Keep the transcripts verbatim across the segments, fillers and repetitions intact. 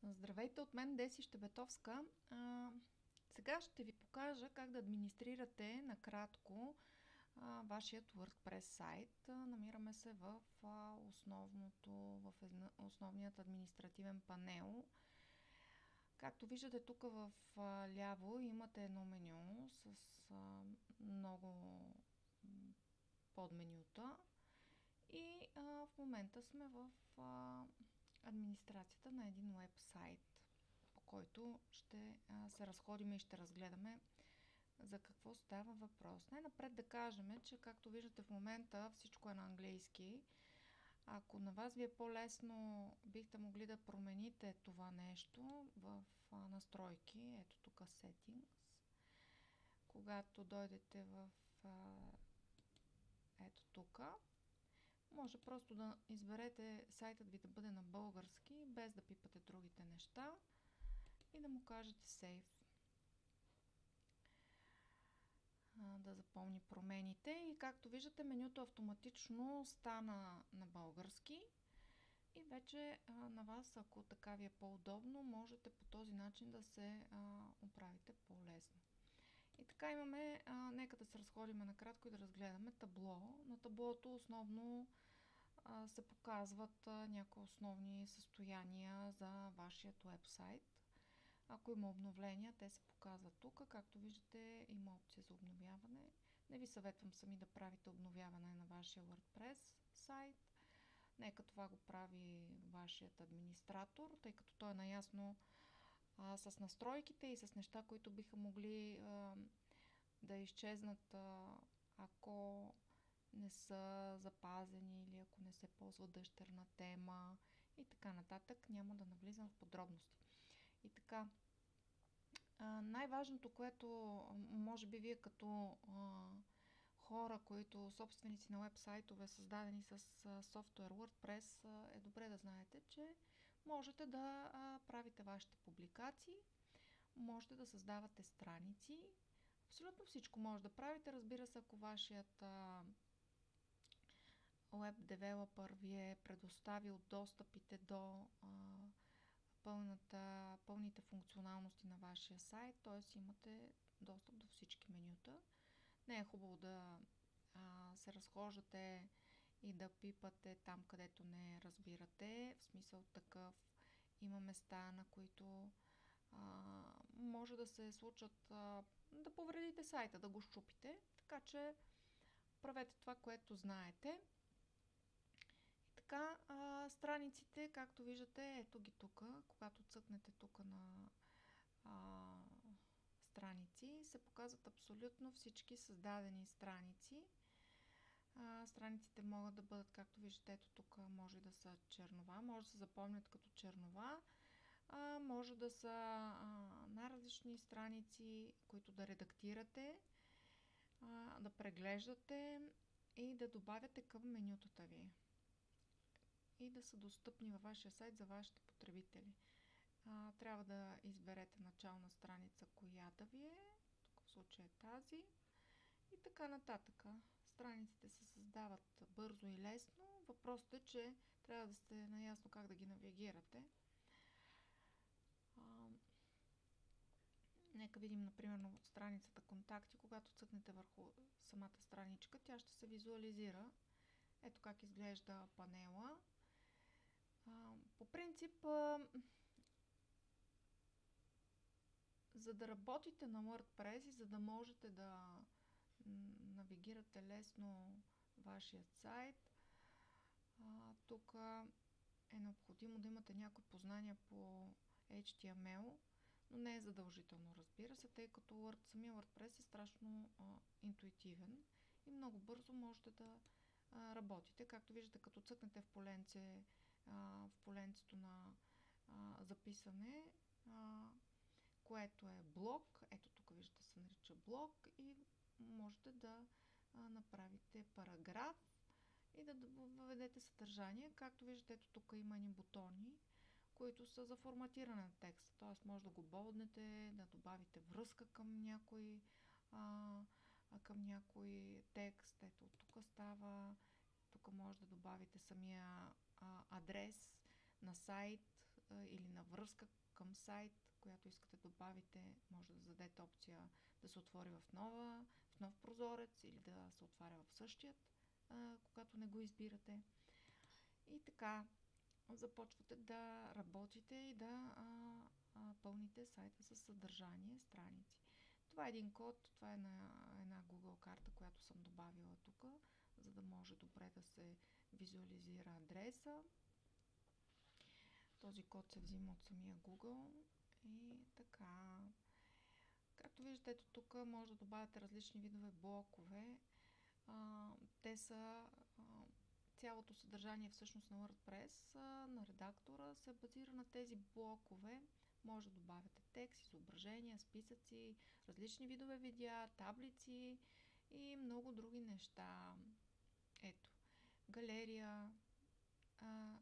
Здравейте, от мен Деси Щебетовска. А, сега ще ви покажа как да администрирате накратко а, вашият WordPress сайт. А, намираме се в, а, основното, в една, основният административен панел. Както виждате тук в а, ляво имате едно меню с а, много подменюта и а, в момента сме в а, администрацията на един уебсайт, по който ще а, се разходим и ще разгледаме за какво става въпрос. Най-напред да кажем, че както виждате в момента всичко е на английски. Ако на вас ви е по-лесно, бихте могли да промените това нещо в а, настройки. Ето тук Settings. Когато дойдете в а, ето тук, може просто да изберете сайтът ви да бъде на български, без да пипате другите неща и да му кажете Save. Да запомни промените и както виждате менюто автоматично стана на български и вече а, на вас, ако така ви е по-удобно, можете по този начин да се а, оправите по-лесно. И така имаме, а, нека да се разходим накратко и да разгледаме табло. На таблото основно а, се показват а, някои основни състояния за вашият уебсайт. Ако има обновления, те се показват тук. Както виждате, има опция за обновяване. Не ви съветвам сами да правите обновяване на вашия WordPress сайт. Нека това го прави вашият администратор, тъй като той е наясно а, с настройките и с неща, които биха могли а, да изчезнат, а, ако не са запазени или ако не се ползва дъщерна тема и така нататък. Няма да навлизам в подробности. И така, най-важното, което може би вие като а, хора, които собственици на вебсайтове, създадени с а, софтуер WordPress, а, е добре да знаете, че можете да а, правите вашите публикации, можете да създавате страници, абсолютно всичко може да правите. Разбира се, ако вашият а, веб девелопър ви е предоставил достъпите до а, пълната, пълните функционалности на вашия сайт, т.е. имате достъп до всички менюта. Не е хубаво да а, се разхождате и да пипате там, където не разбирате. В смисъл такъв, има места, на които а, може да се случат а, да повредите сайта, да го щупите. Така че правете това, което знаете. Така, а, страниците, както виждате, ето ги тук. Когато цъкнете тук на а, страници, се показват абсолютно всички създадени страници. А, страниците могат да бъдат, както виждате, ето тук може да са чернова, може да се запомнят като чернова, а, може да са а, най-различни страници, които да редактирате, а, да преглеждате и да добавяте към менютата ви и да са достъпни във вашия сайт за вашите потребители. А, трябва да изберете начална страница, която ви е. Тук в случая е тази. И така нататък. Страниците се създават бързо и лесно. Въпросът е, че трябва да сте наясно как да ги навигирате. А, нека видим, например, страницата контакти. Когато цъкнете върху самата страничка, тя ще се визуализира. Ето как изглежда панела. По принцип, за да работите на WordPress и за да можете да навигирате лесно вашият сайт, тук е необходимо да имате някои познания по Ейч Ти Ем Ел, но не е задължително, разбира се, тъй като Word, самия WordPress е страшно а, интуитивен и много бързо можете да а, работите. Както виждате, като цъкнете в поленце, в поленцето на а, записане, а, което е блок. Ето тук виждате се нарича блок и можете да а, направите параграф и да въведете съдържание. Както виждате, ето тук има едни бутони, които са за форматиране на текста. Т.е. може да го болднете, да добавите връзка към някой, а, към някой текст. Ето тук става. Тук може да добавите самия адрес на сайт, а, или на връзка към сайт, която искате да добавите, може да зададете опция да се отвори в, нова, в нов прозорец или да се отваря в същият, а, когато не го избирате. И така започвате да работите и да а, а, пълните сайта с съдържание, страници. Това е един код, това е на една Google карта, която съм добавила тук, за да може добре да се визуализира адреса. Този код се взима от самия Google и така. Както виждате, ето тук може да добавяте различни видове блокове. А, те са а, цялото съдържание всъщност на WordPress, а, на редактора се базира на тези блокове. Може да добавяте текст, изображения, списъци, различни видове видеа, таблици и много други неща. Ето, галерия. А,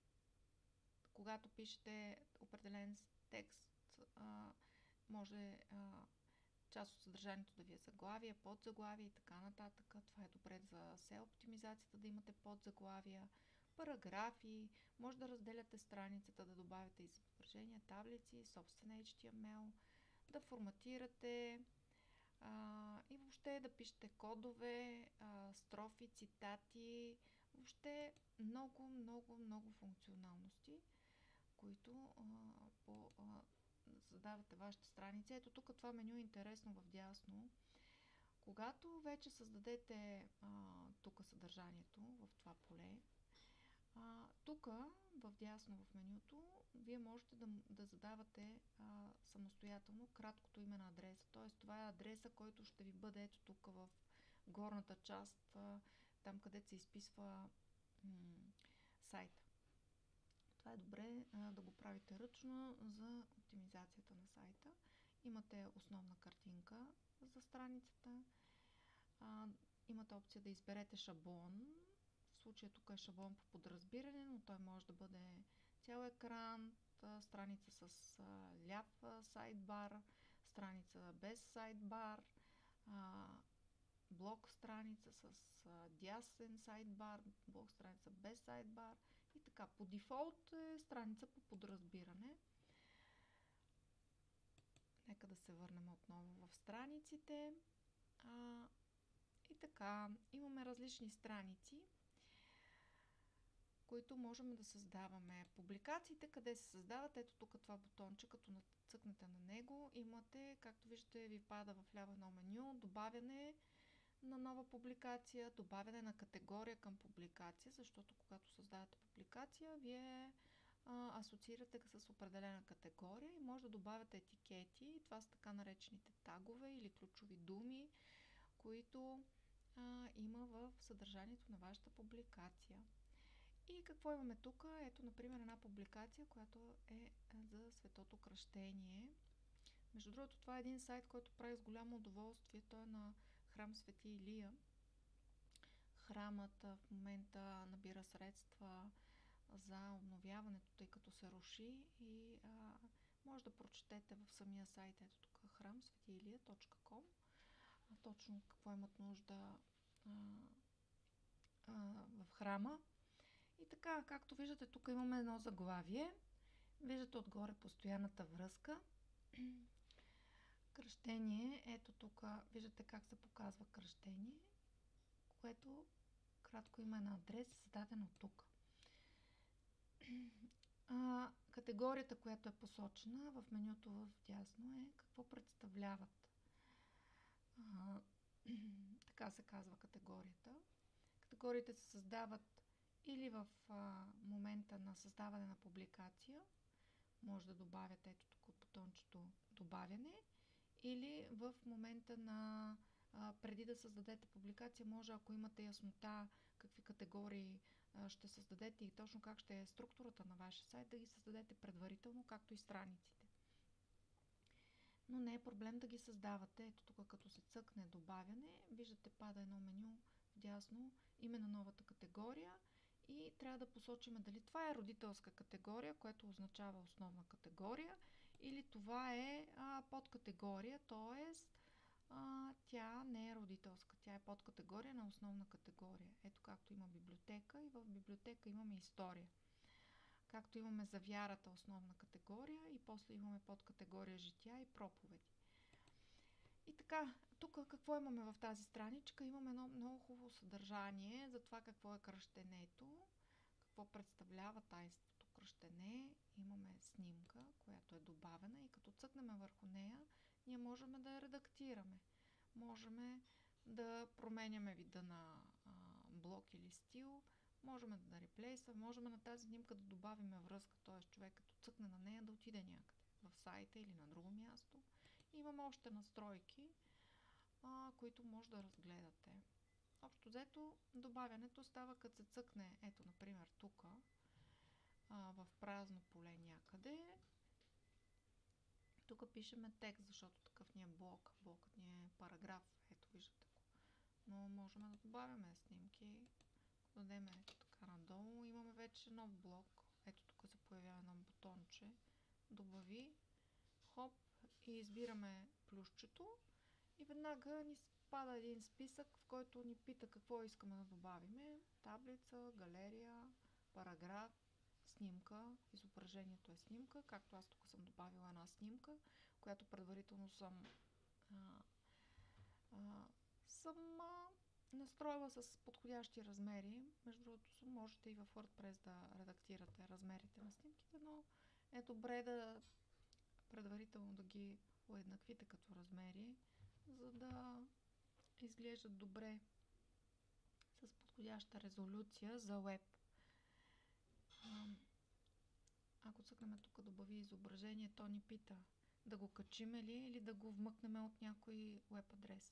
когато пишете определен текст, а, може а, част от съдържанието да ви е заглавие, подзаглавие и така нататък. Това е добре за сео оптимизацията, да имате подзаглавия, параграфи, може да разделяте страницата, да добавяте изображения, таблици, собствен ейч ти ем ел, да форматирате а, и въобще да пишете кодове, а, строфи, цитати, въобще много, много, много функционалности, които а, по, а, задавате вашата страница. Ето тук това меню е интересно в дясно. Когато вече създадете а, тук съдържанието в това поле, а, тук в дясно в менюто вие можете да, да задавате а, самостоятелно краткото име на адреса. Т.е. това е адреса, който ще ви бъде ето тук в горната част, а, там където се изписва м- сайта. Това е добре а, да го правите ръчно за оптимизацията на сайта. Имате основна картинка за страницата. А, имате опция да изберете шаблон. В случая тук е шаблон по подразбиране, но той може да бъде цял екран, страница с а, ляв а, сайдбар, страница без сайдбар, а, блок страница с а, дясен сайдбар, блок страница без сайдбар и така. По дефолт е страница по подразбиране. Нека да се върнем отново в страниците. А, и така, имаме различни страници, които можем да създаваме. Публикациите, къде се създават, ето тук това бутонче, като нацъкнете на него, имате, както виждате, ви пада в ляво едно меню, добавяне на нова публикация, добавяне на категория към публикация, защото когато създавате публикация, вие а, асоциирате с определена категория и може да добавяте етикети. Това са така наречените тагове или ключови думи, които а, има в съдържанието на вашата публикация. И какво имаме тук? Ето, например, една публикация, която е за Светото кръщение. Между другото, това е един сайт, който прави с голямо удоволствие. Той е на храм Свети Илия. Храмът в момента набира средства за обновяването, тъй като се руши и а, може да прочетете в самия сайт, ето тук храм свети илия точка ком, точно какво имат нужда а, а, в храма. И така, както виждате, тук имаме едно заглавие. Виждате отгоре постоянната връзка. Кръщение, ето тук виждате как се показва кръщение, което кратко има на адрес, създадено тук. А, категорията, която е посочена в менюто в дясно е какво представляват. А, така се казва категорията. Категориите се създават или в а, момента на създаване на публикация, може да добавяте ето тук бутончето добавяне, или в момента на а, преди да създадете публикация, може, ако имате яснота какви категории а, ще създадете и точно как ще е структурата на вашия сайт, да ги създадете предварително, както и страниците. Но не е проблем да ги създавате. Ето тук като се цъкне добавяне, виждате пада едно меню вдясно, име на новата категория и трябва да посочим дали това е родителска категория, което означава основна категория, или това е а, подкатегория, т.е. тя не е родителска, тя е подкатегория на основна категория. Ето както има библиотека и в библиотека имаме история. Както имаме за вярата основна категория и после имаме подкатегория жития и проповеди. И така, тук какво имаме в тази страничка? Имаме едно много хубаво съдържание за това какво е кръщенето, какво представлява тайнството кръщене. Имаме снимка, която е добавена и като цъкнем върху нея, ние можем да я редактираме. Можем да променяме вида на а, блок или стил, можем да реплейсваме, можем на тази снимка да добавим връзка, т.е. човек като цъкне на нея да отиде някъде в сайта или на друго място. Имаме още настройки, а, които може да разгледате. Общо взето, добавянето става като се цъкне, ето например тук, в празно поле някъде. Тук пишеме текст, защото такъв ни е блок. Блокът ни е параграф, ето виждате го. Но можем да добавяме снимки. Дадем ето така надолу. Имаме вече нов блок. Ето тук се появява едно бутонче. Добави. Хоп. И избираме плюсчето. И веднага ни пада един списък, в който ни пита какво искаме да добавиме. Таблица, галерия, параграф, снимка. Изображението е снимка, както аз тук съм добавила една снимка, която предварително съм а, а, съм а, настроила с подходящи размери. Между другото, можете и в WordPress да редактирате размерите на снимките, но е добре да предварително да ги уеднаквите като размери, за да изглеждат добре с подходяща резолюция за web. Ако цъкнем тук добави изображение, то ни пита да го качим ли или да го вмъкнем от някой web адрес.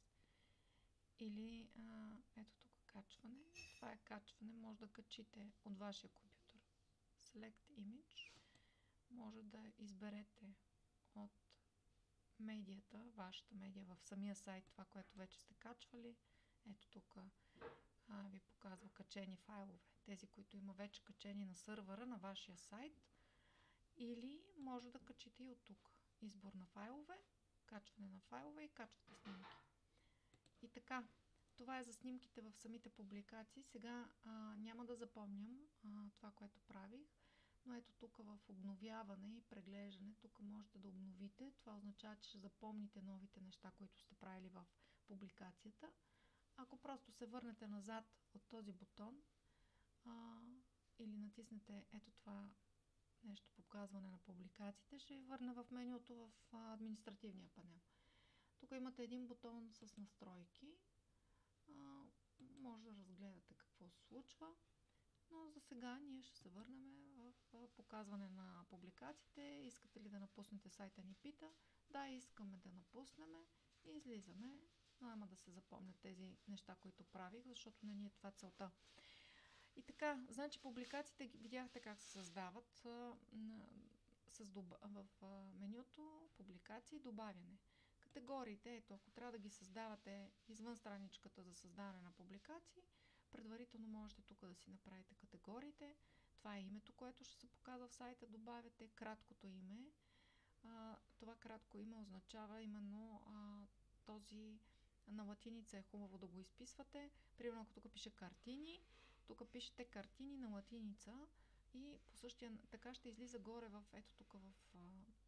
Или а, ето тук качване. Това е качване. Може да качите от вашия компютър. Select Image. Може да изберете от медията, вашата медия в самия сайт, това, което вече сте качвали. Ето тук а, ви показва качени файлове. Тези, които има вече качени на сървъра на вашия сайт. Или може да качите и от тук. Избор на файлове, качване на файлове и качвате снимки. И така, това е за снимките в самите публикации. Сега а, няма да запомням а, това, което правих, но ето тук в обновяване и преглеждане, тук можете да обновите. Това означава, че ще запомните новите неща, които сте правили в публикацията. Ако просто се върнете назад от този бутон а, или натиснете ето това нещо показване на публикациите, ще ви върне в менюто в а, административния панел. Тук имате един бутон с настройки. А, може да разгледате какво се случва. Но за сега ние ще се върнем в а, показване на публикациите. Искате ли да напуснете сайта, ни пита. Да, искаме да напуснем и излизаме. Няма да се запомнят тези неща, които правих, защото не ни е това целта. И така, значи публикациите видяхте как се създават а, с доб... в а, менюто публикации, добавяне. Категориите, ето, ако трябва да ги създавате извън страничката за създаване на публикации, предварително можете тук да си направите категориите. Това е името, което ще се показва в сайта, добавяте краткото име. А, това кратко име означава именно а, този на латиница е хубаво да го изписвате. Примерно, ако тук пише картини, тук пишете картини на латиница и по същия, така ще излиза горе в, ето тук в а,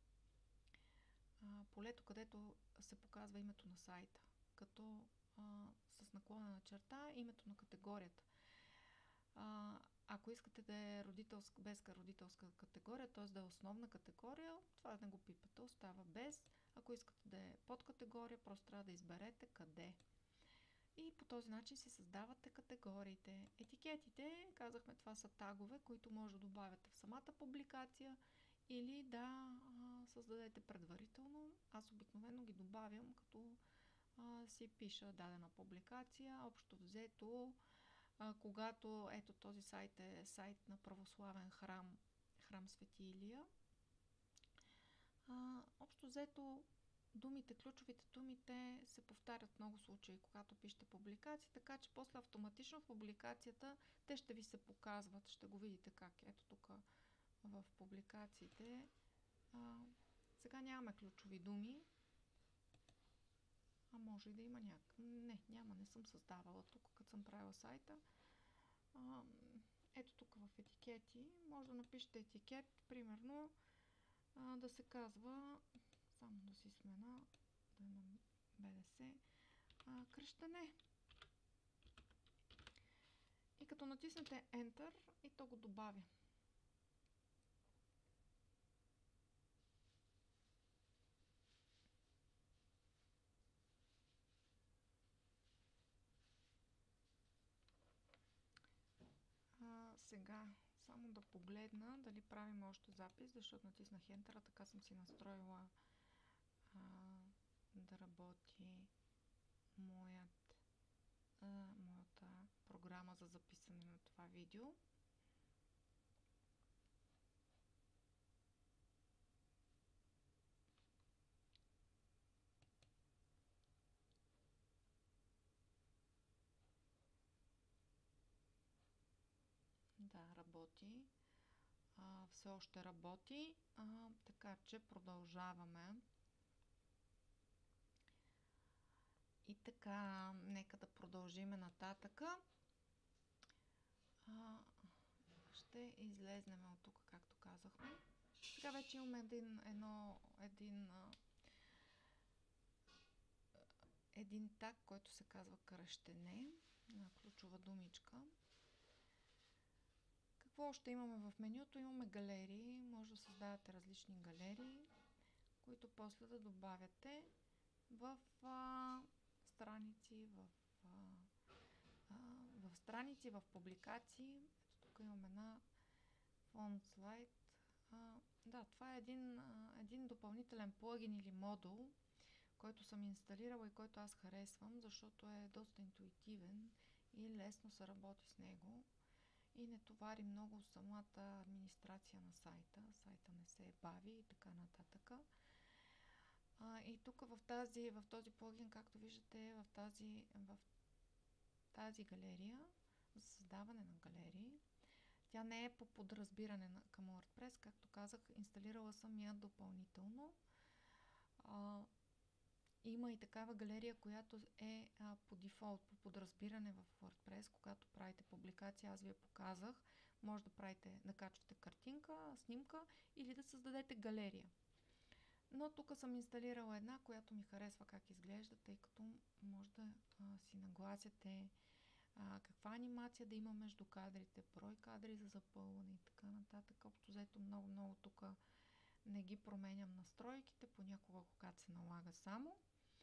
а, полето, където се показва името на сайта, като а, с наклонена черта името на категорията. А, ако искате да е родителска, без родителска категория, т.е. да е основна категория, това не го пипате, остава без. Ако искате да е подкатегория, просто трябва да изберете къде. И по този начин си създавате категориите. Етикетите, казахме, това са тагове, които може да добавяте в самата публикация или да а, създадете предварително. Аз обикновено ги добавям, като а, си пиша дадена публикация. Общо взето, а, когато ето този сайт е сайт на православен храм, храм Свети Илия, а, общо взето думите, ключовите думите се повтарят в много случаи, когато пишете публикации, така че после автоматично в публикацията те ще ви се показват, ще го видите как. Ето тук в публикациите. А, сега нямаме ключови думи, а може и да има някакъв. Не, няма, не съм създавала тук, като съм правила сайта. А, ето тук в етикети, може да напишете етикет, примерно а, да се казва, само да си смена, да е на БДС, а, кръщане. И като натиснете Enter, и то го добавя. А, сега само да погледна дали правим още запис, защото натиснах Enter, така съм си настроила а, да работи моят, а, моята програма за записане на това видео. Да, работи. А, все още работи, а, така че продължаваме. И така, нека да продължиме нататъка. А, ще излезнем от тук, както казахме. Сега вече имаме един, едно, един, а, един так, който се казва кръщене, на ключова думичка. Какво още имаме в менюто? Имаме галерии, може да създавате различни галерии, които после да добавяте в а, страници, в, а, а, в страници, в публикации. Ето тук имаме една фон слайд. А, да, това е един, а, един допълнителен плагин или модул, който съм инсталирала и който аз харесвам, защото е доста интуитивен и лесно се работи с него и не товари много самата администрация на сайта. Сайта не се бави и така нататък. А, и тук в, тази, в този плагин, както виждате, в тази, в тази галерия, за създаване на галерии, тя не е по подразбиране на, към WordPress, както казах, инсталирала съм я допълнително. А, има и такава галерия, която е а, по дефолт, по подразбиране в WordPress, когато правите публикация, аз ви я показах, може да правите, да качвате картинка, снимка или да създадете галерия. Но тук съм инсталирала една, която ми харесва как изглежда, тъй като може да а, си нагласяте а, каква анимация да има между кадрите, брой кадри за запълване и така нататък. Общо взето много-много тук не ги променям настройките, понякога когато се налага само.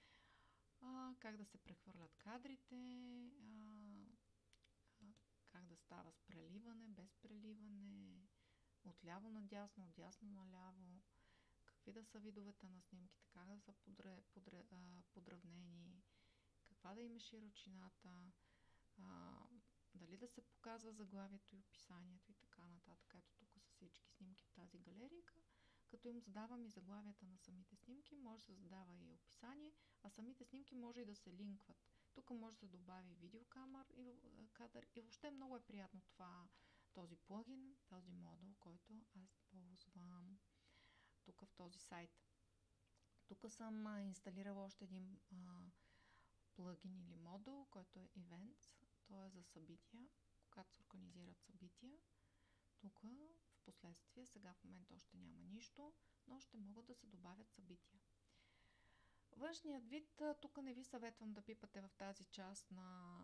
А, как да се прехвърлят кадрите, а, а, как да става с преливане, без преливане, отляво надясно, отдясно наляво, какви да са видовете на снимките, как да са подре, подре, а, подравнени, каква да има широчината, а, дали да се показва заглавието и описанието и така нататък. Ето тук са всички снимки в тази галерийка. Като им задавам и заглавията на самите снимки, може да се задава и описание, а самите снимки може и да се линкват. Тук може да се добави видеокамер и кадър и въобще много е приятно това, този плагин, този модул, който аз ползвам тук в този сайт. Тук съм а, инсталирала още един а, плагин или модул, който е Events. Той е за събития, когато се организират събития. Тук в последствие, сега в момента още няма нищо, но ще могат да се добавят събития. Външният вид, тук не ви съветвам да пипате в тази част на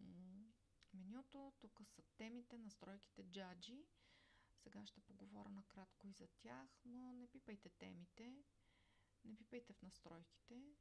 менюто. Тук са темите, настройките, джаджи. Сега ще поговоря накратко и за тях, но не пипайте темите, не пипайте в настройките.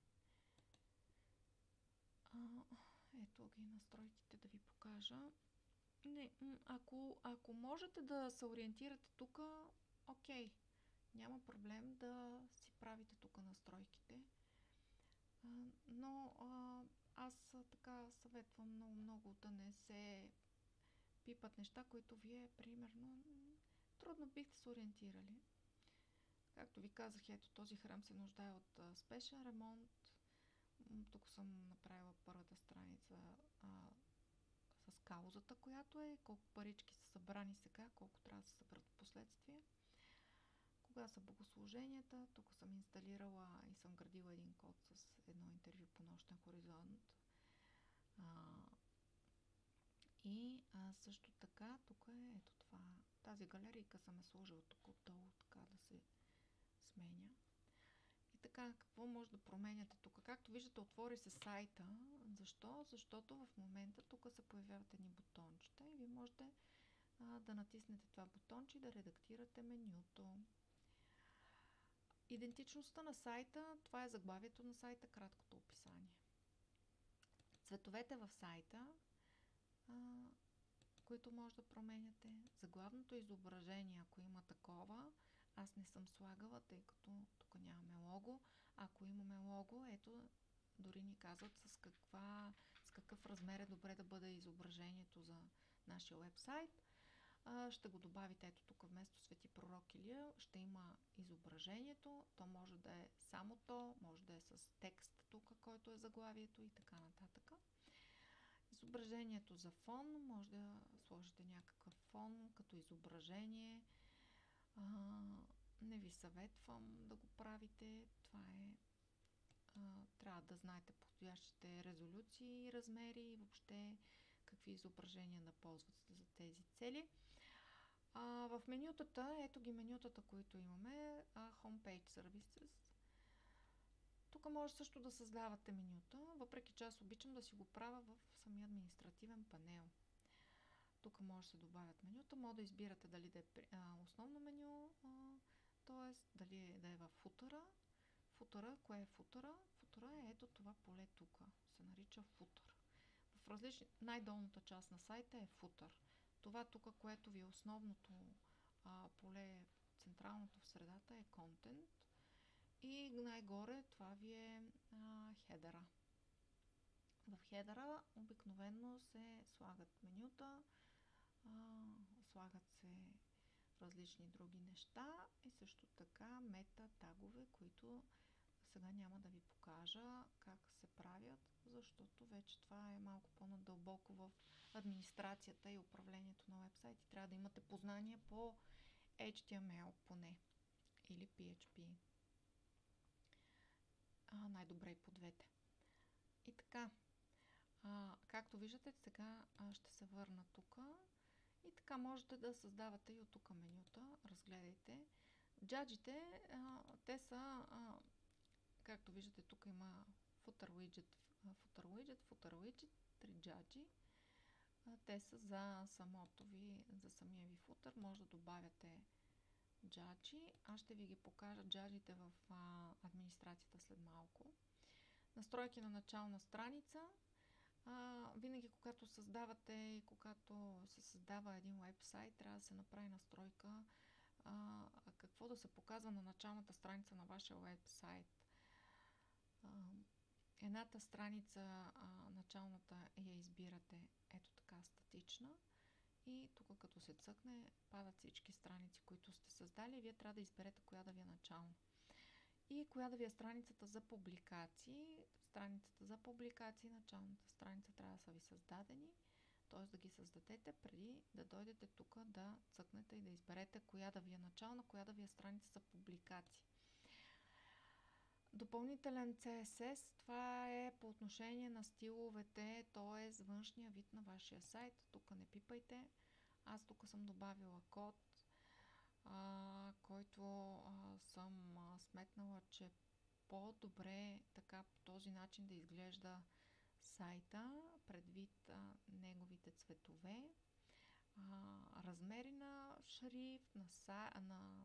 А, ето ги настройките да ви покажа. Не, ако, ако можете да се ориентирате тук, окей, няма проблем да си правите тук настройките. А, но а, аз така съветвам много-много да не се пипат неща, които вие, примерно, трудно бихте се ориентирали. Както ви казах, ето този храм се нуждае от а, спешен ремонт. Тук съм направила първата страница а, с каузата, която е, колко парички са събрани сега, колко трябва да се съберат в последствие. Кога са богослуженията, тук съм инсталирала и съм градила един код с едно интервю по Нощен хоризонт. А, И а, също така, тук е ето това. Тази галерийка съм е сложила тук отдолу, така да се сменя. И така, какво може да променяте тук? Както виждате, отвори се сайта. Защо? Защото в момента тук се появяват едни бутончета и вие можете а, да натиснете това бутонче и да редактирате менюто. Идентичността на сайта, това е заглавието на сайта, краткото описание. Цветовете в сайта, а, които може да променяте. Заглавното изображение, ако има такова, аз не съм слагала, тъй като тук нямаме лого. Ако имаме лого, ето, дори ни казват с, каква, с какъв размер е добре да бъде изображението за нашия уебсайт. Ще го добавите ето тук вместо Свети пророк Илия, ще има изображението, то може да е само то, може да е с текст тук, който е заглавието и така нататък. Изображението за фон, може да сложите някакъв фон като изображение. А, не ви съветвам да го правите, това е а, трябва да знаете подходящите резолюции и размери и въобще какви изображения да ползвате за тези цели. А, в менютата, ето ги менютата, които имаме, а, Homepage Services. Тук може също да създавате менюта, въпреки че аз обичам да си го правя в самия административен панел. Тук може да се добавят менюта, може да избирате дали да е а, основно меню, т.е. дали е, да е в футъра. Футъра, кое е футъра? Футъра е ето това поле тук, се нарича футър. В различни, най-долната част на сайта е футър. Това тук, което ви е основното а, поле, централното в средата е контент. И най-горе това ви е а, хедера. В хедера обикновено се слагат менюта, а, слагат се различни други неща и също така мета тагове, които сега няма да ви покажа как се правят, защото вече това е малко по-надълбоко в администрацията и управлението на уебсайти. Трябва да имате познания по Ейч Ти Ем Ел поне или Пи Ейч Пи. А, най-добре и по двете. И така, а, както виждате, сега а, ще се върна тук и така можете да създавате и от тук менюта. Разгледайте. Джаджите, а, те са, а, както виждате, тук има footer widget, footer widget, footer widget, три джаджи. А, те са за самото ви, за самия ви футър. Може да добавяте джаджи. Аз ще ви ги покажа джаджите в а, администрацията след малко. Настройки на начална страница. А, винаги когато създавате и когато се създава един уебсайт, трябва да се направи настройка а, какво да се показва на началната страница на вашия уебсайт. А, едната страница, а, началната я избирате ето така статична и тук като се цъкне падат всички страници, които сте създали и вие трябва да изберете коя да ви е начална. И коя да ви е страницата за публикации. Страницата за публикации, началната страница трябва да са ви създадени, т.е. да ги създадете преди да дойдете тук да цъкнете и да изберете коя да ви е начална, коя да ви е страница за публикации. Допълнителен Си Ес Ес, това е по отношение на стиловете, т.е. външния вид на вашия сайт. Тук не пипайте. Аз тук съм добавила код, а, който а, съм а, сметнала, че по-добре така по този начин да изглежда сайта, предвид а, неговите цветове, а, размери на шрифт, на, са, на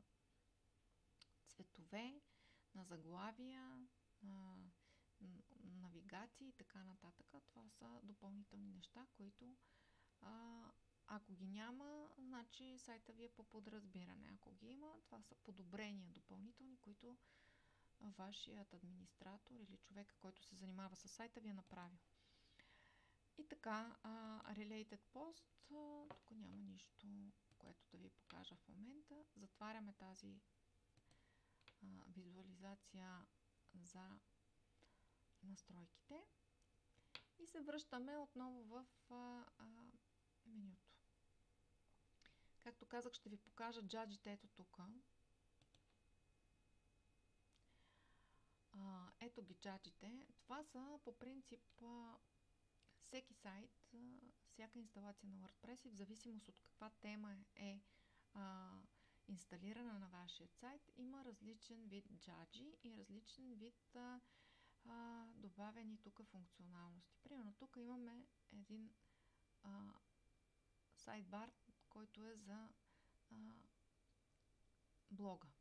цветове, на заглавия, на навигации и така нататък. Това са допълнителни неща, които а, ако ги няма, значи сайта ви е по подразбиране. Ако ги има, това са подобрения допълнителни, които вашият администратор или човека, който се занимава с сайта, ви е направил. И така, uh, Related Post, uh, тук няма нищо, което да ви покажа в момента. Затваряме тази uh, визуализация за настройките и се връщаме отново в uh, uh, менюто. Както казах, ще ви покажа джаджите ето тук. Uh, ето ги джаджите. Това са по принцип uh, всеки сайт uh, всяка инсталация на WordPress и в зависимост от каква тема е а, инсталирана на вашия сайт, има различен вид джаджи и различен вид а, а, добавени тук функционалности. Примерно тук имаме един а, сайдбар, който е за а, блога.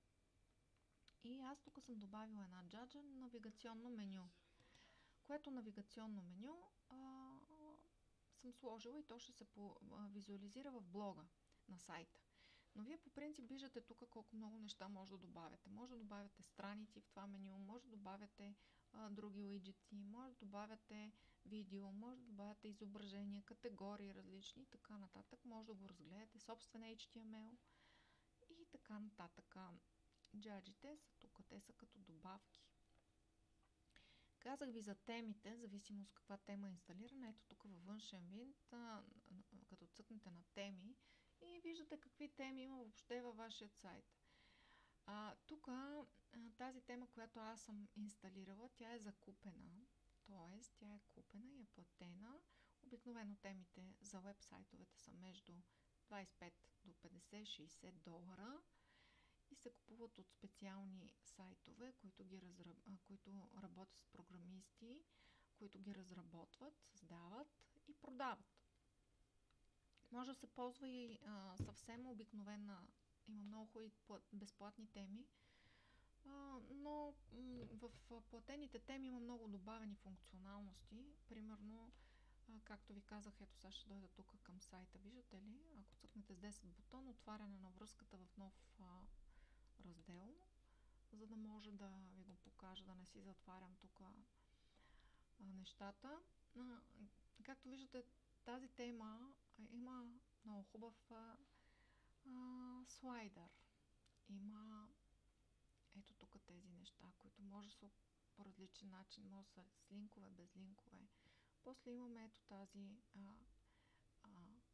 И аз тук съм добавила една джаджа навигационно меню, което навигационно меню а, съм сложила и то ще се по, а, визуализира в блога на сайта. Но вие по принцип виждате тук колко много неща може да добавяте. Може да добавяте страници в това меню, може да добавяте а, други уиджети, може да добавяте видео, може да добавяте изображения, категории различни и така нататък. Може да го разгледате, собствен Ейч Ти Ем Ел и така нататък. Джаджите са тук, те са като добавки. Казах ви за темите, зависимо с каква тема е инсталирана. Ето тук във външен вид, а, като цъкнете на теми и виждате какви теми има въобще във вашия сайт. А, тук тази тема, която аз съм инсталирала, тя е закупена, т.е. тя е купена и е платена. Обикновено темите за веб-сайтовете са между двайсет и пет до петдесет до шейсет долара и се купуват от специални сайтове, които, ги разраб... които работят с програмисти, които ги разработват, създават и продават. Може да се ползва и а, съвсем обикновена, има много хубави безплатни теми, а, но м- в платените теми има много добавени функционалности. Примерно, а, както ви казах, ето сега ще дойда тук към сайта. Виждате ли? Ако цъкнете с десет бутон, отваряне на връзката в нов а, раздел, за да може да ви го покажа, да не си затварям тук нещата. А, както виждате, тази тема има много хубав а, а, слайдър. Има ето тук тези неща, които може да са по различен начин, може да са с линкове, без линкове. После имаме ето тази а, а,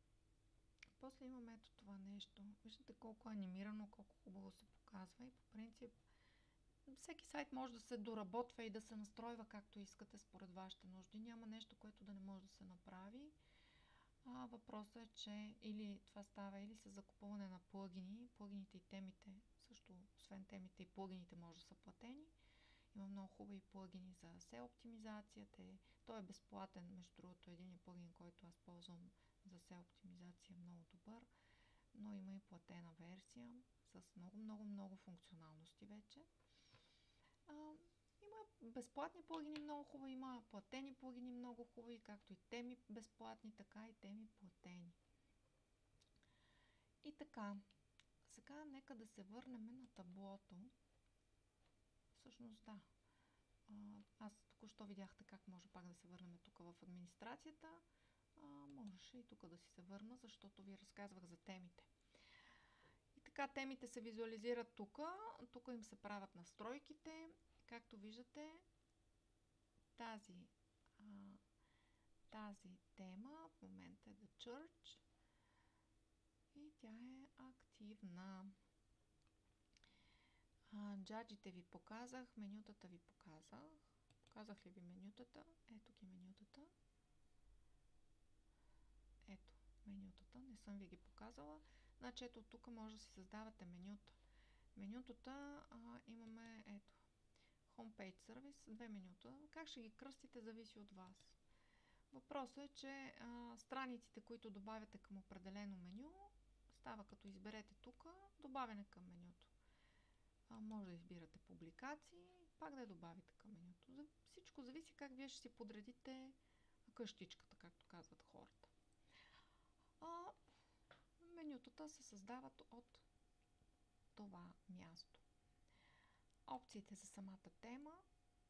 после имаме ето това нещо. Виждате колко е анимирано, колко хубаво се показва и по принцип всеки сайт може да се доработва и да се настройва както искате според вашите нужди. Няма нещо, което да не може да се направи. А, въпросът е, че или това става или с закупуване на плагини. Плагините и темите, също освен темите и плагините може да са платени. Има много хубави плагини за сео оптимизацията. Той е безплатен, между другото, един плагин, който аз ползвам за сео оптимизация е много добър, но има и платена версия с много, много, много функционалности вече. А, има безплатни плагини много хубави, има платени плагини много хубави, както и теми безплатни, така и теми платени. И така, сега нека да се върнем на таблото. Всъщност да, аз току-що видяхте как може пак да се върнем тук в администрацията. А, можеше и тук да си се върна, защото ви разказвах за темите. И така, темите се визуализират тук. Тук им се правят настройките. Както виждате, тази, а, тази тема в момента е The Church и тя е активна. А, джаджите ви показах, менютата ви показах. Показах ли ви менютата? Ето ги менютата. Ето менютата, не съм ви ги показала. Значи ето тук може да си създавате менюта. Менютата а, имаме ето Homepage Service, две менюта. Как ще ги кръстите, зависи от вас. Въпросът е, че а, страниците, които добавяте към определено меню, става като изберете тук, добавяне към менюто. А, може да избирате публикации, пак да я добавите към менюто. Всичко зависи как вие ще си подредите къщичката, както казват хората. А менютата се създават от това място. Опциите за самата тема.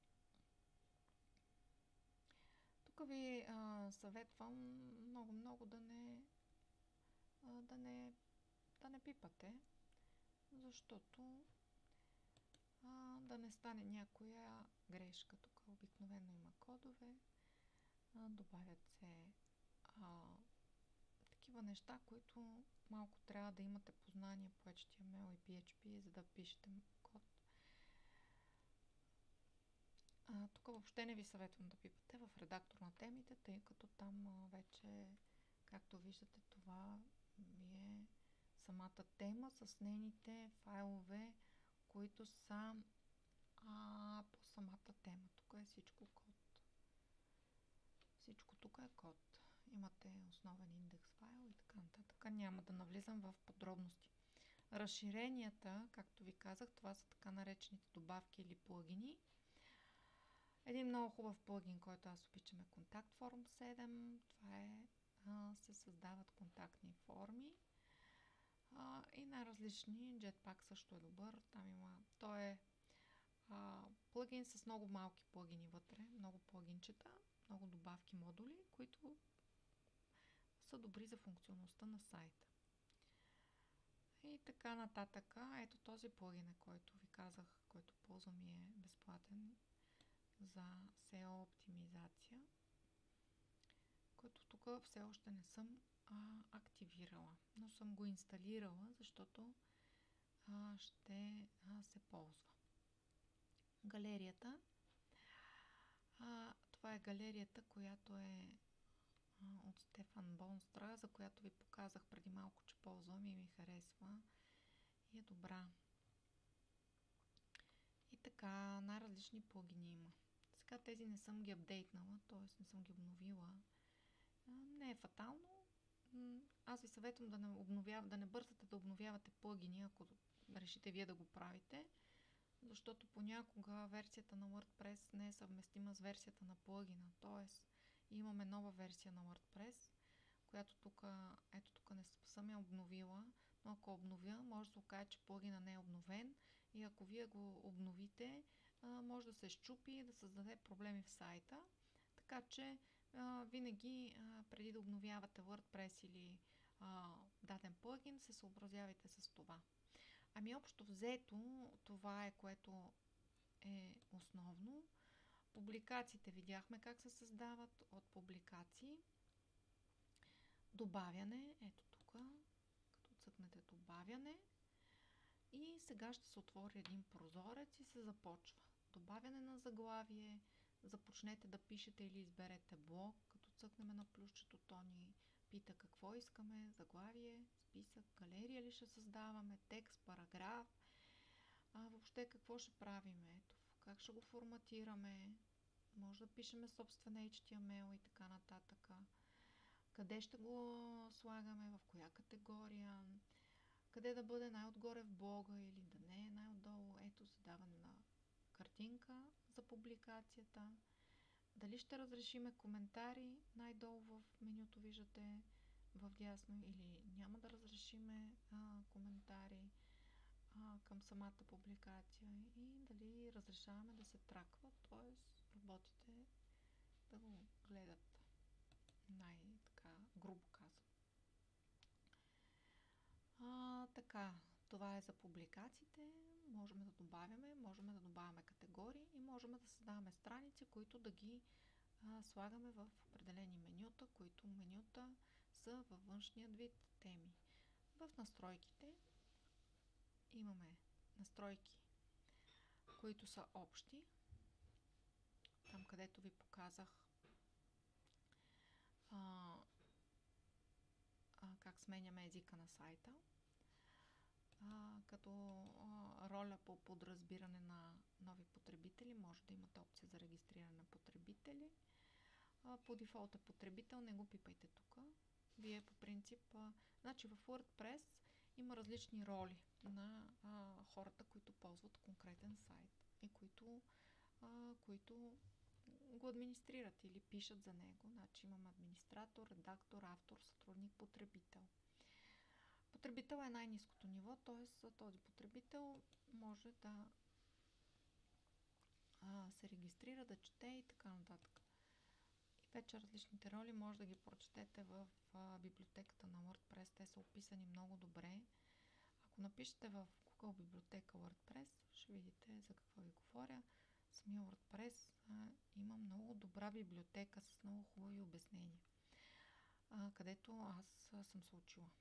Тук ви а, съветвам много-много да не, а, да не да не пипате, защото а, да не стане някоя грешка. Тук обикновено има кодове, а, добавят се а, такива неща, които малко трябва да имате познания по Ейч Ти Ем Ел и Пи Ейч Пи, за да пишете код. А, тук въобще не ви съветвам да пипате в редактор на темите, тъй като там а, вече, Както виждате, това ми е самата тема с нейните файлове, които са а, по самата тема. Тук е всичко код. Всичко тук е код. Имате основен индекс файл и така нататък. Няма да навлизам в подробности. Разширенията, както ви казах, това са така наречените добавки или плагини. Един много хубав плагин, който аз обичам, е Contact Form седем. Това е, а, се създават контактни форми а, и най-различни. Jetpack също е добър. Там има, той е а, плагин с много малки плагини вътре, много плагинчета, много добавки, модули, които са добри за функционалността на сайта. И така нататък. Ето този плагин, който ви казах, който ползвам и е безплатен за сео оптимизация, който тук все още не съм а, активирала, но съм го инсталирала, защото а, ще а, се ползва. Галерията. А, това е галерията, която е а, от Стефан Бонстра, за която ви показах преди малко, че ползвам и ми харесва и е добра. И така, най-различни плагини има. Сега тези не съм ги апдейтнала, т.е. не съм ги обновила. Не е фатално. Аз ви съветвам да не, обновяв, да не бързате да обновявате плагини, ако решите вие да го правите, защото понякога версията на WordPress не е съвместима с версията на плагина. Т.е. имаме нова версия на WordPress, която тук, ето тук не съм я обновила, но ако обновя, може да се окаже, че плагина не е обновен и ако вие го обновите, може да се счупи и да създаде проблеми в сайта. Така че винаги преди да обновявате WordPress или даден плагин, се съобразявайте с това. Ами общо взето, това е, което е основно. Публикациите видяхме как се създават от публикации. Добавяне, ето тук, като цъкнете добавяне. И сега ще се отвори един прозорец и се започва. Добавяне на заглавие, започнете да пишете или изберете блок, като цъкнем на плюсчето, то ни пита какво искаме, заглавие, списък, галерия ли ще създаваме, текст, параграф, а въобще какво ще правим, ето, как ще го форматираме, може да пишеме собствен Ейч Ти Ем Ел и така нататък, къде ще го слагаме, в коя категория, къде да бъде най-отгоре в блога или да не е най-отдолу, ето задаване на картинка за публикацията. Дали ще разрешиме коментари най-долу в менюто, виждате в дясно, или няма да разрешиме а, коментари а, към самата публикация и дали разрешаваме да се траква, т.е. работите да го гледат най-така грубо казвам. А, така, това е за публикациите. Можем да добавяме, можем да добавяме категории и можем да създаваме страници, които да ги а, слагаме в определени менюта, които менюта са във външния вид теми. В настройките имаме настройки, които са общи. Там, където ви показах а, а, как сменяме езика на сайта. А, като а, роля по подразбиране на нови потребители, може да имате опция за регистриране на потребители. А, по дефолт е потребител, не го пипайте тук. Вие по принцип, а, значи в WordPress има различни роли на а, хората, които ползват конкретен сайт и които, а, които го администрират или пишат за него. Значи имам администратор, редактор, автор, сътрудник, потребител. Потребител е най-ниското ниво, т.е. този потребител може да а, се регистрира, да чете и така нататък. И вече различните роли може да ги прочетете в а, библиотеката на WordPress. Те са описани много добре. Ако напишете в Google библиотека WordPress, ще видите за какво ви говоря. Самия WordPress а, има много добра библиотека с много хубави обяснения, а, където аз а, съм се учила.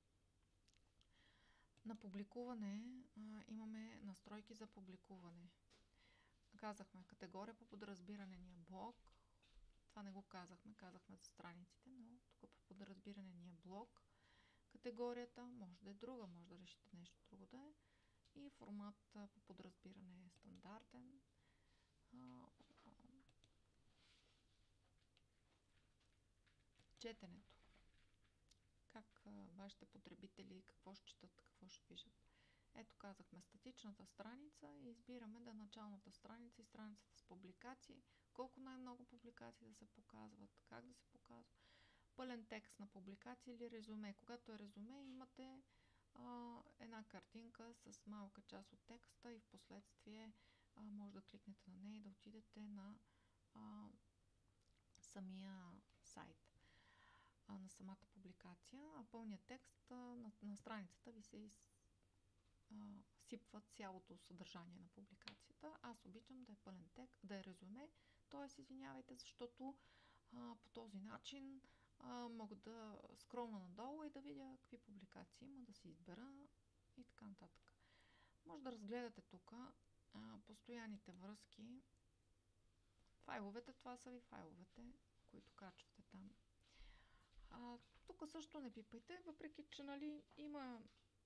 На публикуване а, имаме настройки за публикуване. Казахме категория по подразбиране блог. това не го казахме, казахме за страниците, но тук по подразбиране ни е блог. Категорията може да е друга, може да решите нещо друго да е. И формат по подразбиране е стандартен. Четенето. Как вашите потребители, какво ще четат, какво ще виждат. Ето казахме статичната страница и избираме да началната страница и страницата с публикации. Колко най-много публикации да се показват, как да се показват. Пълен текст на публикация или резюме. Когато е резюме, имате а, една картинка с малка част от текста и в последствие а, може да кликнете на нея и да отидете на а, самия сайт, а, на самата публикация, а пълният текст а, на, на страницата ви се из, а, сипва цялото съдържание на публикацията. Аз обичам да е пълен текст, да е резюме, т.е. извинявайте, защото а, по този начин а, мога да скролна надолу и да видя какви публикации има, да си избера и така нататък. Може да разгледате тук постоянните връзки. Файловете, това са ви файловете, които качвате там. А, тук също не пипайте, въпреки че нали, има...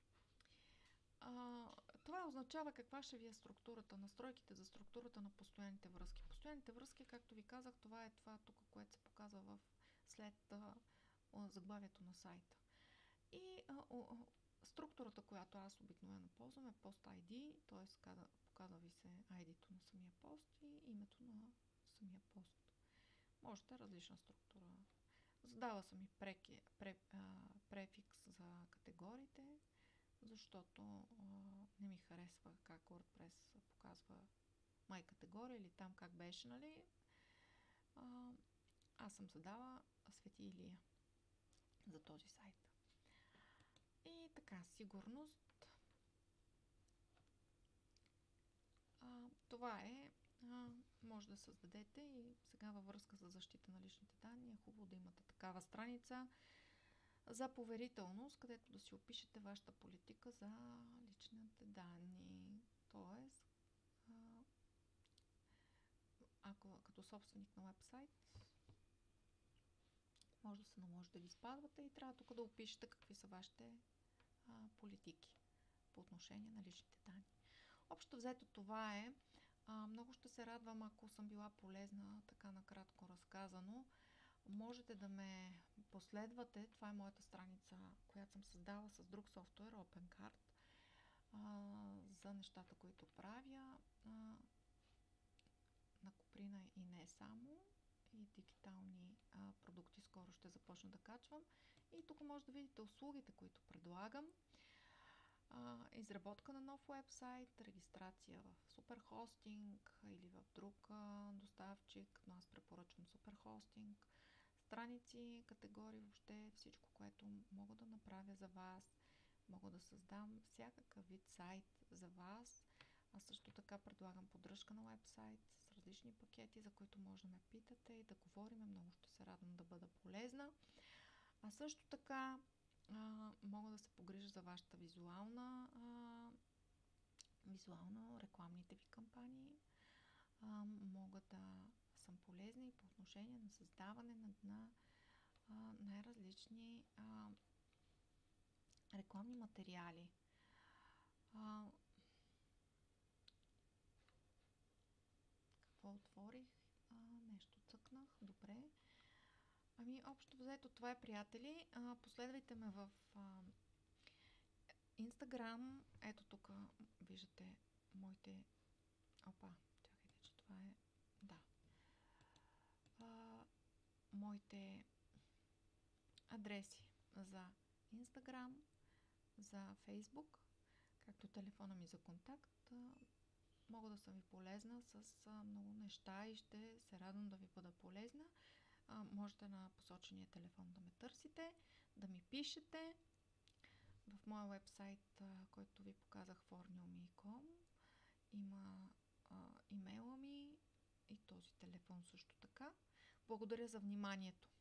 А, това означава каква ще ви е структурата, настройките за структурата на постоянните връзки. Постоянните връзки, както ви казах, това е това тук, което се показва в след а, заглавието на сайта. И а, о, структурата, която аз обикновено ползвам е пост ай ди, т.е. показва ви се ай ди-то на самия пост и името на самия пост. Можете различна структура. Задала съм и преки, пре, а, префикс за категориите, защото а, не ми харесва как WordPress показва май категория или там как беше, нали? А, аз съм задала Свети Илия за този сайт. И така, сигурност. А, това е, а, може да създадете и сега във връзка с защита на личните данни е хубаво да имате такава страница за поверителност, където да си опишете вашата политика за личните данни. Тоест, а, ако като собственик на вебсайт може да се наложи да ги спазвате и трябва тук да опишете какви са вашите а, политики по отношение на личните данни. Общо взето това е. А, много ще се радвам, ако съм била полезна, така накратко разказано. Можете да ме последвате. Това е моята страница, която съм създала с друг софтуер, OpenCard, а, за нещата, които правя а, на Куприна и не само. И дигитални а, продукти скоро ще започна да качвам. И тук може да видите услугите, които предлагам. Uh, изработка на нов уебсайт, регистрация в суперхостинг или в друг uh, доставчик, но аз препоръчвам суперхостинг, страници, категории, въобще всичко, което мога да направя за вас. Мога да създам всякакъв вид сайт за вас. А също така предлагам поддръжка на уебсайт с различни пакети, за които може да ме питате и да говорим. Много ще се радвам да бъда полезна. А също така Uh, мога да се погрижа за вашата визуална uh, визуално рекламните ви кампании. Uh, мога да съм полезна и по отношение на създаване на, на uh, най-различни uh, рекламни материали. Uh, какво отворих? Uh, нещо цъкнах. Добре. Ами, общо взето това е, приятели. А, последвайте ме в а, Instagram. Ето тук виждате моите... Опа, чакайте, че това е... Да. А, моите адреси за Instagram, за Facebook, както телефона ми за контакт. А, мога да съм ви полезна с а, много неща и ще се радвам да ви бъда полезна. А, можете на посочения телефон да ме търсите, да ми пишете. В моя вебсайт, а, който ви показах, forneomi точка com, има а, имейла ми и този телефон също така. Благодаря за вниманието.